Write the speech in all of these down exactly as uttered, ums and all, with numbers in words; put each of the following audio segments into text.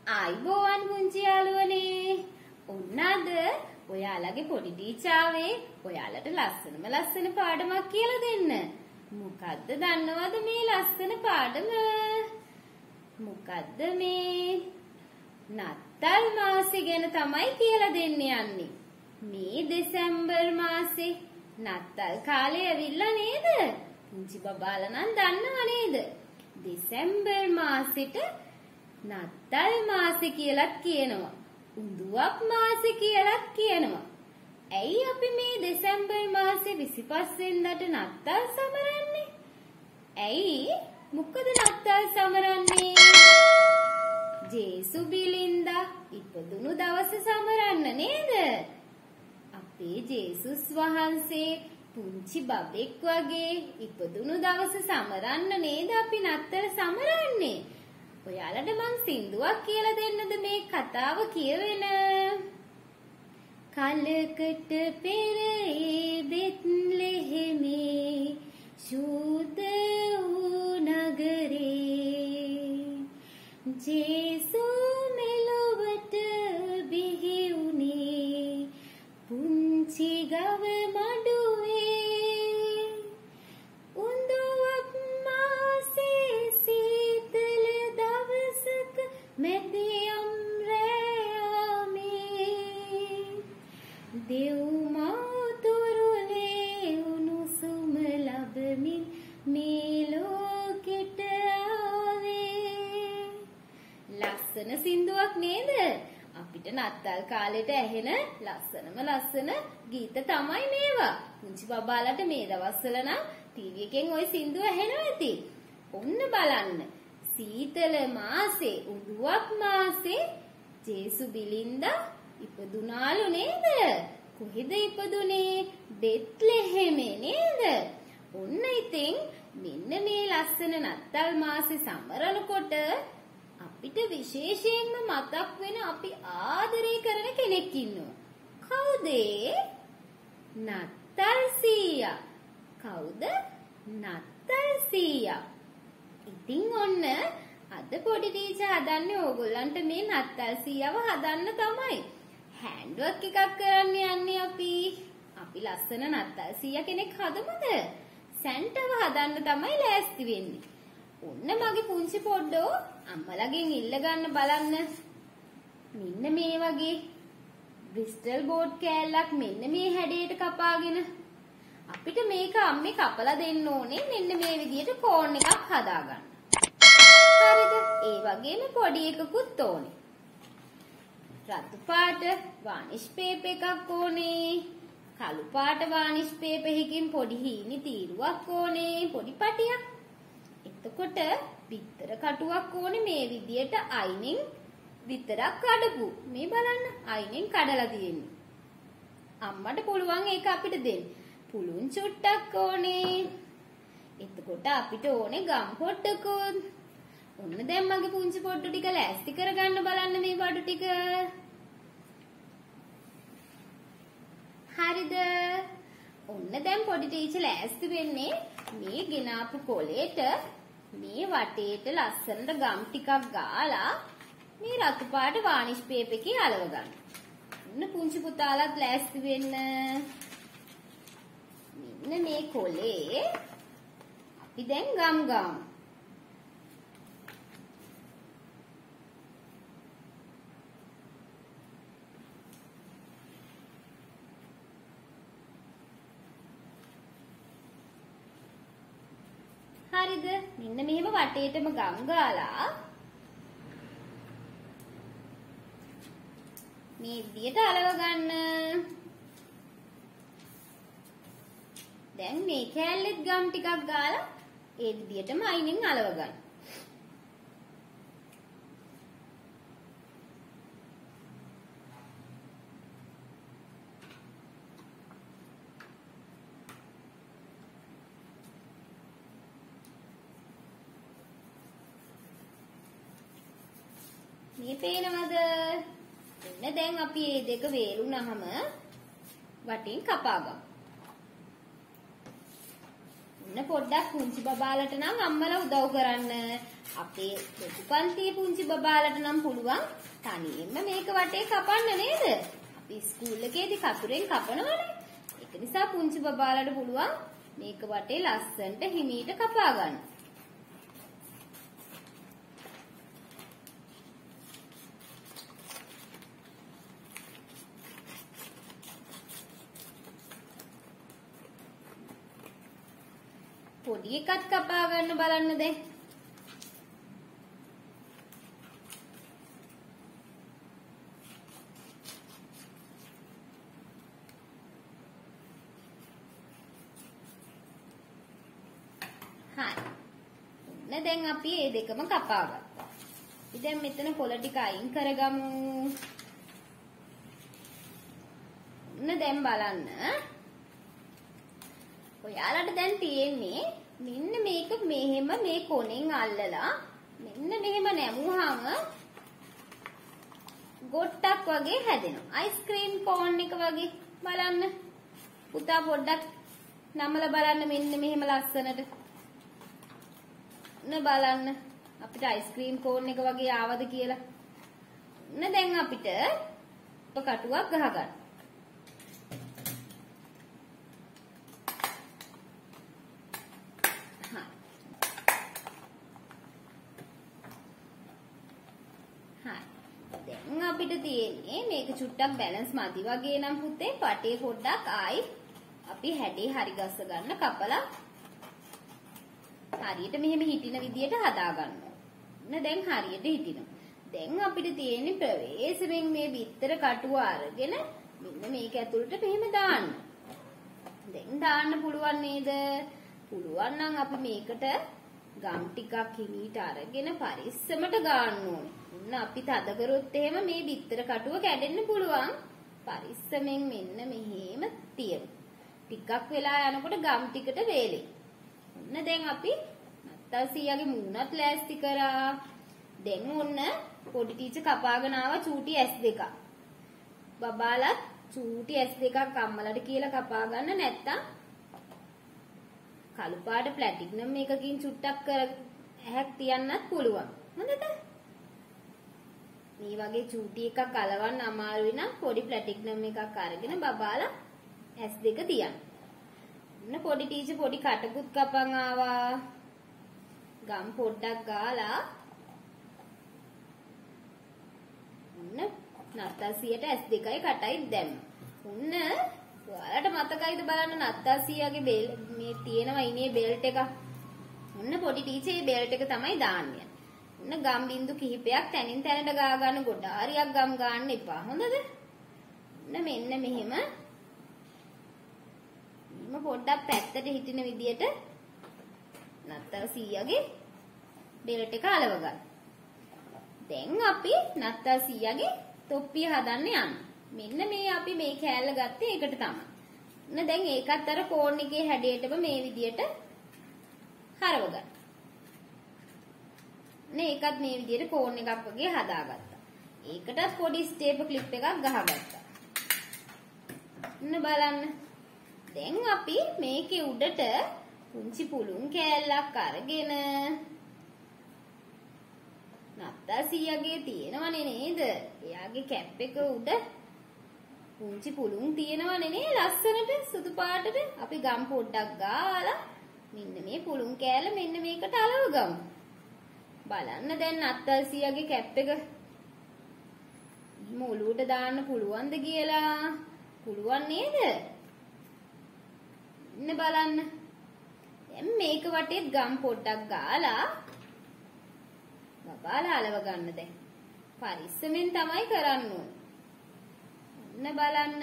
ආයිබෝවන් පුංචි යාළුවනේ. ඔන්න අද ඔයාලගේ පොඩි ටීචාවේ ඔයාලට ලස්සනම ලස්සන පාඩමක් කියලා දෙන්න. මොකද්ද දන්නවද මේ ලස්සන පාඩම? මොකද්ද මේ? නත්තල් මාසෙ ගැන තමයි කියලා දෙන්න යන්නේ. මේ දෙසැම්බර් මාසේ නත්තල් කාලේ ඇවිල්ලා නේද? පුංචි බබාලා නම් දන්නව නේද? දෙසැම්බර් මාසෙට නත්තල් මාසෙ කියලාත් කියනවා. උඳුවක් මාසෙ කියලාත් කියනවා. ඇයි අපි මේ දෙසැම්බර් මාසේ විසිපස් වෙනිදාට නත්තල් සමරන්නේ? ඇයි? මොකද නත්තල් සමරන්නේ? ජේසු බිලින්දා ඉපදුණු දවස සමරන්න නේද? අපේ ජේසුස් වහන්සේ පුංචි බබෙක් වගේ ඉපදුණු දවස සමරන්න නේද අපි නත්තල් සමරන්නේ? ඔයාලට මං සින්දුවක් කියලා දෙන්නද මේ කතාව කියවෙන? කලකට පෙර ඒ බෙත්ලෙහෙමේ ශුද්ධ වූ නගරේ ජේසු මෙලොවට බිහි වුණේ පුංචි ගව මඩුවේ උඳුවක් මාසේ සීතල දවසක මැදියම් රැයාමේ දෙව් මවතුරුලේ උණුසුම ලබමින් මේ ලෝකෙට ආවේ. ලස්සන සින්දුවක් නේද? අපිට නත්තල් කාලෙට ඇහෙන ලස්සනම ලස්සන ගීත තමයි මේවා. පුංචි බබාලට මේ දවස්වල නම් ටීවී එකෙන් ওই සින්දුව ඇහෙනවා ඇති. ඔන්න බලන්න. සීතල මාසේ උඳුවක් මාසේ ජේසු බිලින්දා ඉපදුනාලු නේද? කොහෙද ඉපදුනේ? බෙත්ලෙහෙමේ නේද? ඔන්න ඉතින් මෙන්න මේ ලස්සන නත්තල් මාසේ සමරනකොට අපිට විශේෂයෙන්ම මතක් වෙන අපි ආදරය කරන කෙනෙක් ඉන්නවා. කවුද? නත්තල් සීයා. කවුද? නත්තල් සීයා. ඉතින් ඔන්න අද පොඩි ටීචර් හදන්නේ ඕගොල්ලන්ට මේ නත්තල් සීයාව හදන්න තමයි. හෑන්ඩ් වර්ක් එකක් කරන්න යන්නේ අපි. අපි ලස්සන නත්තල් සීයා කෙනෙක් හදමුද? සැන්ටව හදන්න තමයි ලෑස්ති වෙන්නේ. ඔන්න මගේ පුංචි පොඩ්ඩෝ අම්මලාගෙන් ඉල්ල ගන්න බලන්න. මෙන්න මේ වගේ බ්‍රිස්ටල් බෝඩ් කෑල්ලක් මෙන්න මේ හැඩයට කපාගෙන අපිට මේක අම්මේ කපලා දෙන්න ඕනේ. මෙන්න මේ විදියට කෝන් එකක් හදාගන්න. හරිද? ඒ වගේම පොඩි එකකුත් ඕනේ. රතු පාට varnish paper එකක් ඕනේ. කළු පාට varnish paper එකකින් පොඩි හීනි තීරුවක් ඕනේ. පොඩි පටියක්. එතකොට බිත්තර කටුවක් ඕනේ මේ විදියට අයිනෙන් විතරක් කඩපු. මේ බලන්න අයිනෙන් කඩලා තියෙන්නේ. අම්මට පුළුවන් ඒක අපිට දෙන්න. පුළුන් චුට්ටක් ඕනේ. එතකොට අපිට ඕනේ ගම් පොට්ටකුත්. ඔන්න දැන් මගේ පුංචි පොට්ටු ටික ලෑස්ති කරගන්න බලන්න මේ බඩු ටික. හරිද? ඔන්න දැන් පොඩි ටීචර් ලෑස්ති වෙන්නේ මේ ගෙනාපු කොලේට මේ වටේට ලස්සනට ගම් ටිකක් ගාලා මේ රතු පාට varnish paper එකේ අලව ගන්න. ඔන්න පුංචි පුතාලත් ලෑස්ති වෙන්න. මෙන්න මේ කොලේ අපි දැන් ගම් ගාමු. හරිද? මෙන්න මෙහෙම වටේටම ගම් ගාලා මේ විදියට අලව ගන්න. දැන් මේ කෑල්ලෙත් ගම් ටිකක් ගාලා ඒ විදියටම අයිනෙන් අලව ගන්න. මේ පේනවද? එන්න දැන් අපි මේ දෙක වේලුනහම වටින් කපා ගමු. ඔන්න ඔන්න පොඩ්ඩක් පුංචි බබාලට නම් අම්මලා උදව් කරන්න. අපේ ලොකු පන්තියේ පුංචි බබාලට නම් පුළුවන් තනියෙන්ම මේක වටේ කපන්න නේද? අපි ස්කූල් එකේදී කතුරෙන් කපනවනේ. ඒක නිසා පුංචි බබාලට පුළුවන් මේක වටේ ලස්සනට හිමීට කපා ගන්න. පොඩි එකක් කපා ගන්න බලන්න දැන්. හරි. ඔන්න දැන් අපි මේ දෙකම කපා ගත්තා. ඉතින් දැන් මෙතන කොළ ටික අයින් කරගමු. ඔන්න දැන් බලන්න. ඔයාලට දැන් තියෙන්නේ මෙන්න මේක මෙහෙම මේ කොනෙන් අල්ලලා මෙන්න මෙහෙම නැමුවාම ගොට්ටක් වගේ හැදෙනවා. අයිස්ක්‍රීම් කෝන් එක වගේ. බලන්න. පුතා පොඩ්ඩක් නමලා බලන්න මෙන්න මෙහෙම ලස්සනට. න බලන්න අපිට අයිස්ක්‍රීම් කෝන් එක වගේ ආවද කියලා. න දැන් අපිට කටුවක් ගහගන්න. දැන් අපිට තියෙන්නේ මේක චුට්ටක් බැලන්ස් මදි වගේ නම් පුතේ පටේ පොඩ්ඩක් ආයි අපි හැඩේ හරි ගස්ස ගන්න කපලා හරියට මෙහෙම හිටින විදියට හදා ගන්නවා. න දැන් හරියට හිටිනවා. දැන් අපිට තියෙන්නේ ප්‍රවේශමෙන් මේ බිත්තර කටුව අරගෙන මෙන්න මේක ඇතුළට මෙහෙම දාන්න. දැන් දාන්න පුළුවන් නේද? පුළුවන් නම් අපි මේකට ගම් ටිකක් හිමීට අරගෙන පරිස්සමට ගන්න ඕනේ. ඔන්න අපි තද කරොත් එහෙම මේ බිත්තර කටුව කැඩෙන්න පුළුවන්. පරිස්සමෙන් මෙන්න මෙහෙම තියමු. ටිකක් වෙලා යනකොට ගම් ටිකට වේලෙයි. ඔන්න දැන් අපි නත්තල් සීයාගේ මූණත් ලෑස්ති කරා. දැන් ඔන්න පොඩි ටීචර් කපාගෙන ආවා චූටි ඇස් දෙකක්. බබාලත් චූටි ඇස් දෙකක් අම්මලට කියලා කපා ගන්න නැත්තම් කළු පාට ප්ලැටිනම් එකකින් චුට්ටක් කර ඇහැක් තියන්නත් පුළුවන්. හොඳද? මේ වගේ චූටි එකක් අලවන්න අමාරුයි නම් පොඩි ප්ලැටිනම් එකක් අරගෙන බබාලා ඇස් දෙක තියන්න. ඔන්න පොඩි ටීචර් පොඩි කටකුත් කපන් ආවා. ගම් පොඩ්ඩක් ගාලා ඔන්න නත්තල් සීයට ඇස් දෙකයි කටයි දැම්ම. ඔන්න ඔයාලට මතකයිද බලන්න නත්තල් සීයාගේ බෙල් මේ තියෙනවා ඉනේ බෙල්ට් එක. ඔන්න පොඩි ටීචර් මේ බෙල්ට් එක තමයි දාන්නේ. ඔන්න ගම් බින්දු කිහිපයක් තැනින් තැනට ගා ගන්න ගොඩාරියක් ගම් ගන්න එපා. හොඳද? ඔන්න මෙන්න මෙහෙම මම පොඩ්ඩක් පැත්තට හිටින විදියට නත්තල් සීයාගේ බෙල්ට් එක අලව ගන්න. දැන් අපි නත්තල් සීයාගේ තොප්පිය හදන්න යන්න. මෙන්න මේ අපි මේ කෑල්ල ගත්තේ ඒකට තමයි. ඔන්න දැන් ඒකත් අර කෝන් එකේ හැඩයටම මේ විදියට හරව ගන්න. නේ ඒකත් මේ විදියට කෝන් එකක් වගේ හදාගත්තා. ඒකටත් පොඩි ස්ටේප් ක්ලිප් එකක් ගහගත්තා. ඔන්න බලන්න. දැන් අපි මේකේ උඩට පුංචි පුළුන් කෑල්ලක් අරගෙන නත්තල් සීයාගේ තියෙනවනේ නේද? එයාගේ කැප් එක උඩ පුංචි පුළුන් තියෙනවනේ නේ ලස්සනට සුදු පාටට. අපි ගම් පොඩ්ඩක් ගාලා මෙන්න මේ පුළුන් කෑල්ල මෙන්න මේකට අලව ගමු. බලන්න දැන් නත්තල් සීයාගේ කැප් එක මොළුවට දාන්න පුළුවන්ද කියලා. පුළුවන් නේද? ඉන්න බලන්න. දැන් මේක වටේත් ගම් පොඩ්ඩක් ගාලා බබාලා අලව ගන්න දැන්. පරිස්සමෙන් තමයි කරන්න ඕනේ. ඔන්න බලන්න.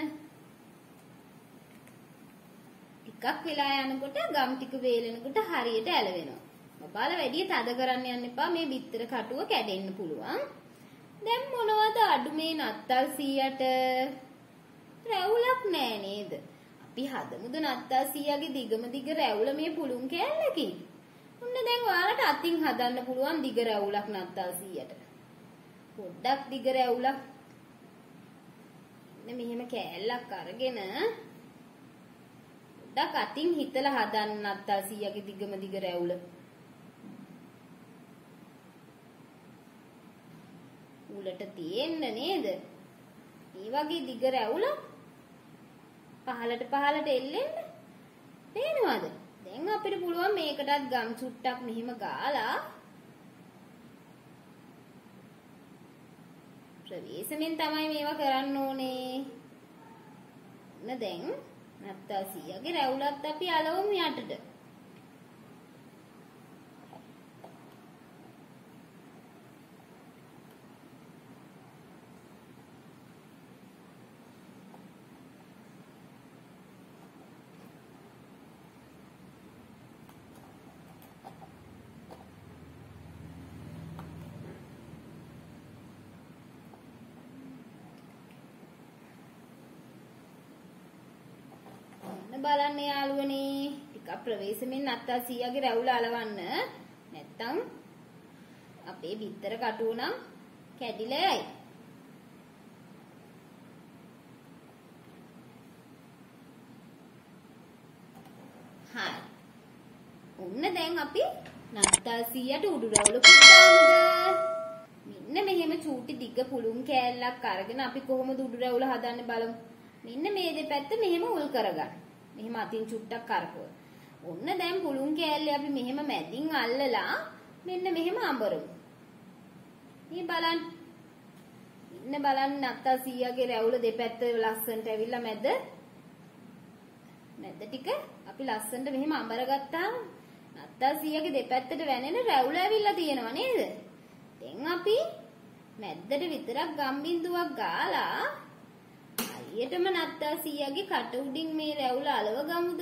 ටිකක් වෙලා යනකොට ගම් ටික වේලෙනකොට හරියට ඇලවෙනවා. බබාලා වැඩි තද කරන්න යන්න එපා. මේ බිත්තර කටුව කැඩෙන්න පුළුවන්. දැන් මොනවද අඩු මේ නත්තල් සීයට? රැවුලක් නෑ නේද? අපි හදමුද නත්තල් සීයාගේ දිගම දිග රැවුල මේ පුළුන් කෑල්ලකින්. ඔන්න දැන් ඔයාලට අතින් හදන්න පුළුවන් දිග රැවුලක් නත්තල් සීයට. පොඩ්ඩක් දිග රැවුලක්. මෙන්න මෙහෙම කෑල්ලක් අරගෙන පොඩ්ඩක් අතින් හිතලා හදන්න නත්තල් සීයාගේ දිගම දිග රැවුල. උලට තියෙන්න නේද? මේ වගේ දිග රැවුල පහලට පහලට එල්ලෙන්න පේනවද? දැන් අපිට පුළුවන් මේකටත් ගම් චුට්ටක් මෙහිම ගාලා ප්‍රවේශමෙන් තමයි මේවා කරන්න ඕනේ. ඔන්න දැන් නත්තල් සීයාගේ රැවුලත් අපි අලවමු යටට. බලන්න යාළුවනේ ටිකක් ප්‍රවේශමෙන් නත්තල් සීයාගේ රැවුල අලවන්න. නැත්තම් අපේ බිත්තර කටුව නම් කැඩිලා යයි. හරි. ඔන්න දැන් අපි නත්තල් සීයාට උඩු රැවුල පුදාමුද? මෙන්න මෙහෙම චූටි දිග පුළුන් කෑල්ලක් අරගෙන අපි කොහොමද උඩු රැවුල හදන්නේ බලමු. මෙන්න මේ දෙපැත්ත මෙහෙම උල් කරගන්න. මෙහෙම අතින් චුට්ටක් කරකව. ඔන්න දැන් පුළුන් කෑල්ලේ අපි මෙහෙම මැදින් අල්ලලා මෙන්න මෙහෙම අඹරමු. මේ බලන්න. මෙන්න බලන්න නත්තල් සීයාගේ රැවුල දෙපැත්ත ලස්සනට ඇවිල්ලා මැද. මැද ටික අපි ලස්සනට මෙහෙම අඹරගත්තාම නත්තල් සීයාගේ දෙපැත්තට වැනෙන රැවුල ඇවිල්ලා තියෙනවා නේද? දැන් අපි මැද්දට විතරක් ගම් බින්දුවක් ගාලා ඊටම නත්තල් සීයාගේ කට උඩින් මේ රැවුල අලව ගමුද?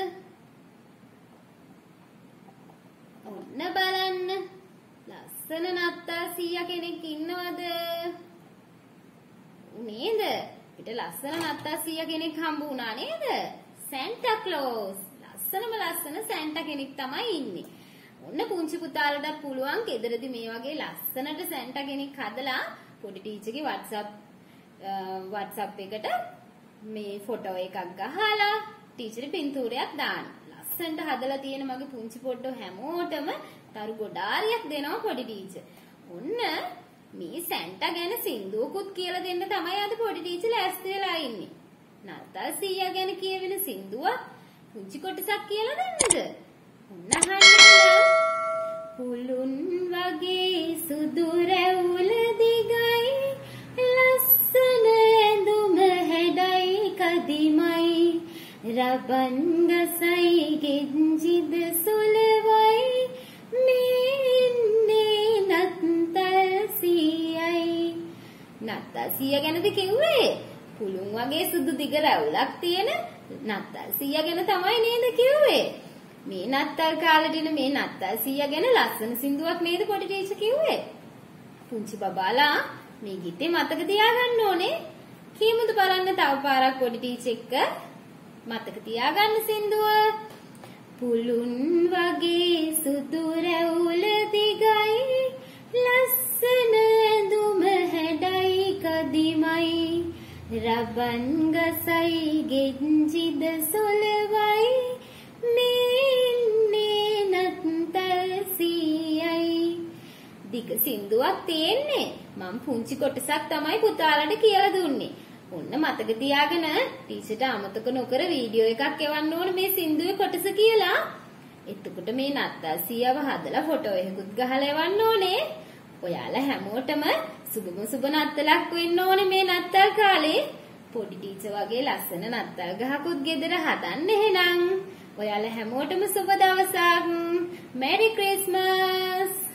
ඔන්න බලන්න. ලස්සන නත්තල් සීයා කෙනෙක් ඉන්නවද? නේද? පිට ලස්සන නත්තල් සීයා කෙනෙක් හම්බ වුණා නේද? Santa close. ලස්සනම ලස්සන සැන්ටා කෙනෙක් තමයි ඉන්නේ. ඔන්න පුංචි පුතාලටත් පුළුවන් ගෙදරදී මේ වගේ ලස්සනට සැන්ටා කෙනෙක් හදලා පොඩි ටීචර්ගේ WhatsApp WhatsApp එකට මේ ෆොටෝ එකක් ගහලා ටීචර් පින්තූරයක් දාන්න. ලස්සනට හදලා තියෙන මගේ පුංචි පොඩ්ඩෝ හැමෝටම තරු ගොඩාරියක් දෙනවා පොඩි ටීචර්. ඔන්න මේ සැන්ටා ගැන සින්දුවකුත් කියලා දෙන්න තමයි අද පොඩි ටීචර් ලෑස්ති වෙලා ඉන්නේ. නත්තල් සීයා ගැන කියවෙන සින්දුව පුංචි කොටසක් කියලා දෙන්නද? ඔන්න අහන්න. පුළුන් වගේ සුදු රැවුල දිගයි ලස්සන ඇඳුම හැඩයි කදිමයි රබන් ගසයි ගෙංජිද සුලවයි මේ නත්තල් සීයයි. නත්තල් සීයා ගැනද කිව්වේ? පුළුන් වගේ සුදු දිග රැවුලක් තියෙන නත්තල් සීයා ගැන තමයි නේද කිව්වේ? මේ නත්තල් කාලේදින මේ නත්තල් සීයා ගැන ලස්සන සින්දුවක් නේද පොඩි ටීචර් කිව්වේ? පුංචි බබාලා මේ ගීතේ මතක තියාගන්න ඕනේ. කීමුද බලන්න තව පාරක් පොඩි ටීචර් එක්ක. මතක තියාගන්න සින්දුව. පුළුන් වගේ සුදු රැවුල දිගයි ලස්සන ඇඳුම හැඩයි කදිමයි රබන් ගසයි ගෙංජිද සොලවයි මේ නත්තල් සීයයි. දිග සින්දුවක් තියෙන්නේ. මම පුංචි කොටසක් තමයි පුතාලට කියලා දුන්නේ. ඔන්න මතක තියාගෙන ටීචර්ට අමතක නොකර වීඩියෝ එකක් එවන්න ඕන මේ සින්දුවේ කොටස කියලා. එතකොට මේ නත්තල් සීයාව හදලා ෆොටෝ එකකුත් ගහලා එවන්න ඕනේ. ඔයාලා හැමෝටම සුබම සුබ නත්තලක් වෙන්න ඕනේ මේ නත්තල් කාලේ. පොඩි ටීචර් වගේ ලස්සන නත්තල් ගහකුත් ගෙදර හදන්න එහෙනම්. ඔයාලා හැමෝටම සුබ දවසක්. Merry Christmas.